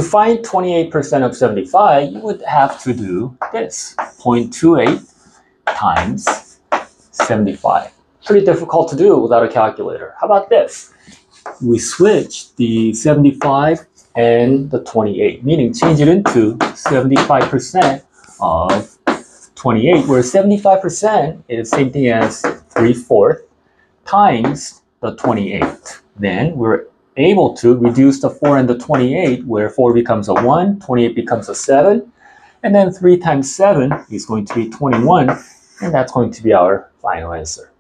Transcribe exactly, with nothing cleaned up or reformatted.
find twenty-eight percent of seventy-five, you would have to do this. zero point two eight times seventy-five. Pretty difficult to do without a calculator. How about this? We switch the seventy-five and the twenty-eight, meaning change it into seventy-five percent of twenty-eight, where seventy-five percent is the same thing as three-fourths times the twenty-eight. Then we're able to reduce the four and the twenty-eight, where four becomes a one, twenty-eight becomes a seven, and then three times seven is going to be twenty-one, and that's going to be our final answer.